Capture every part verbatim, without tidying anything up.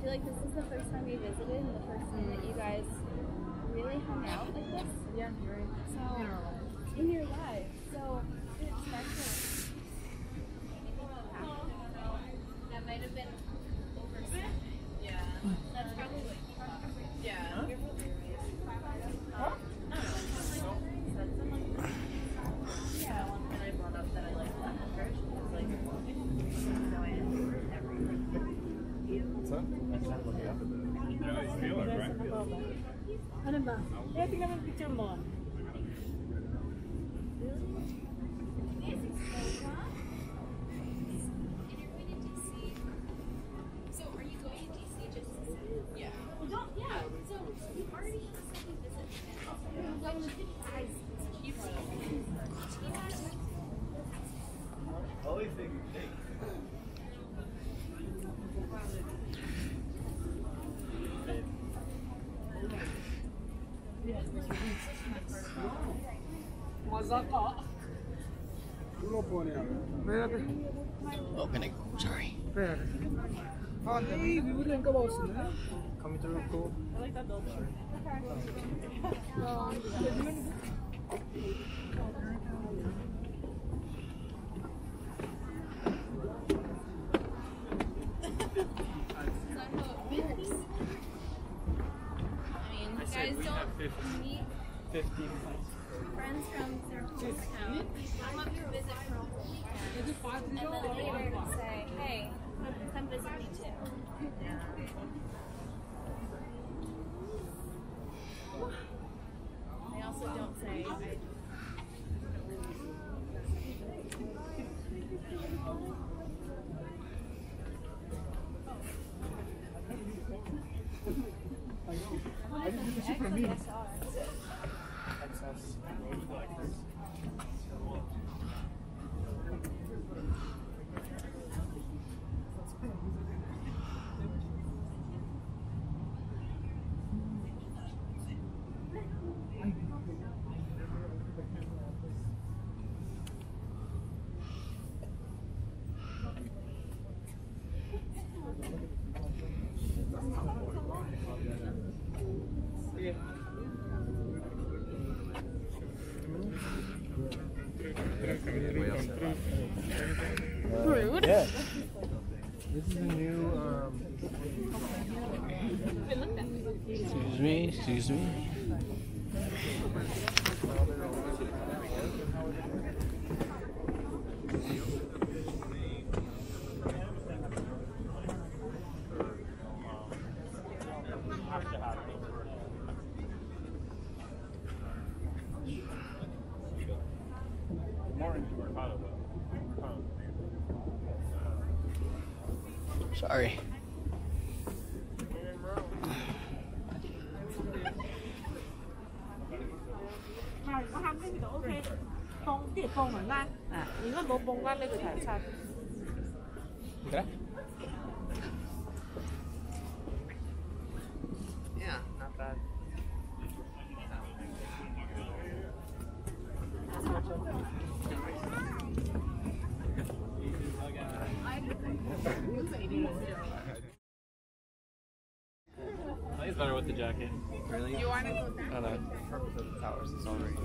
feel like this is the first time we visited and the first time that you guys really hung out like this. Yeah, you're right. So, in our lives. In your lives. So, it's special. That might have been overspent. Yeah. That's probably what you thought. Yeah. Huh? You're probably right. Huh? I don't know. Said someone. Yeah. One that I brought up that I liked that approach was like, so I answered everything. What's up? I tried to look it up a bit. Yeah, you feel it, right? Ano ba? Eh, tingnan mo yung picture mo. Always think you think. Open it. Sorry. Oh, hey, we wouldn't go out. Coming through, cool. I like that dog. Guys don't meet fifty friends from their hometown. Come up here visit for a whole weekend, and then later say, "Hey, come visit me too." They also don't say, "I." I just did this shit for me. Rude. Yeah. This is a new, um... Excuse me, excuse me. Sorry. Rồi, có hai cái thì ok. Phong, cái phongเหมือนกันอ่ะนี่ก็ลบบงกันเลยคือถ่ายชัด Okay. Yeah, not bad. It's better with the jacket. Really? You want to go down? No, no. For the towers, it's already.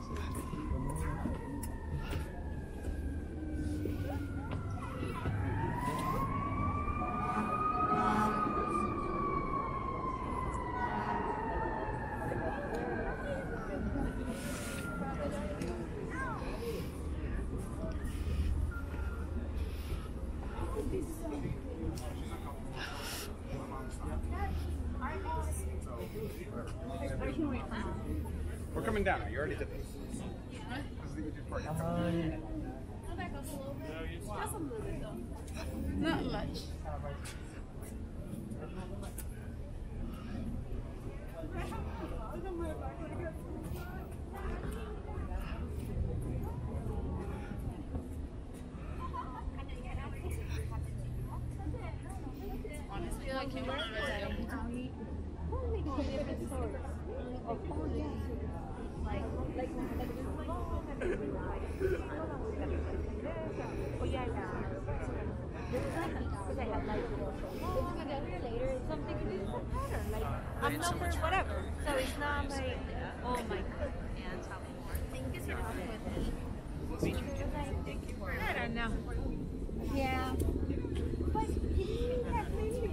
We're coming down now. You already did this. Come on. Go back up a little bit. Just a little bit though. Not much. Honestly, like, can we like, like, oh yeah, yeah. Because I have like, we'll go down here later. I'm number whatever. So it's not like, oh my god. Thank you so much. I don't know. Yeah. But he has maybe.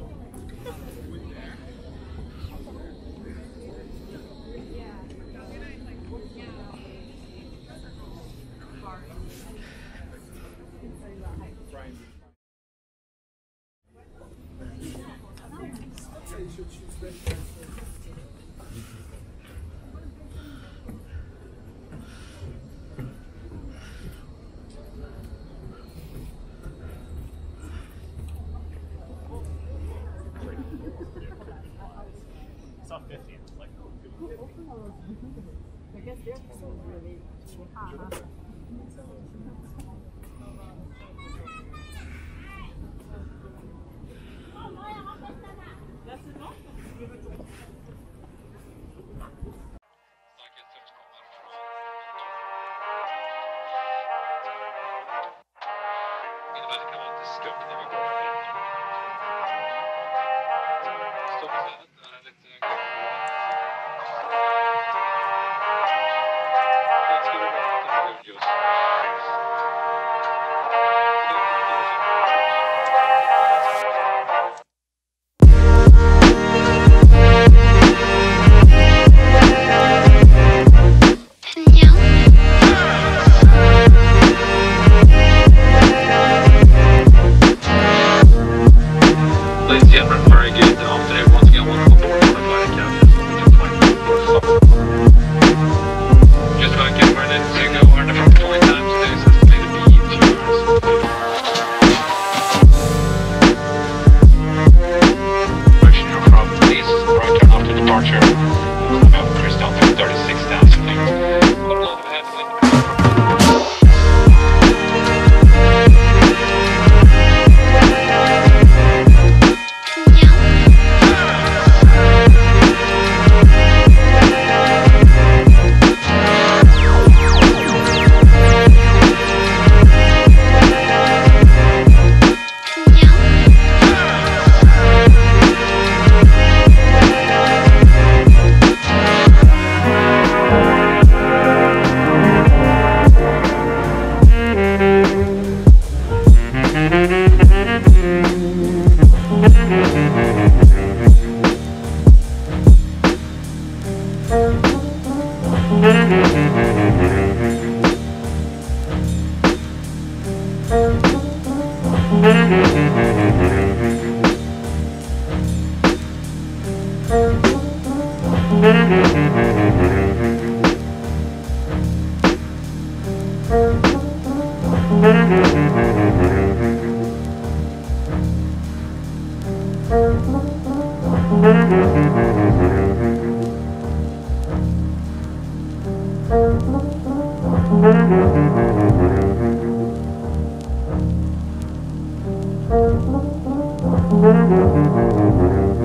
It's not fifty, it's like I guess they're so really hard.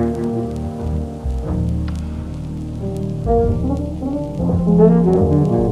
Thank you.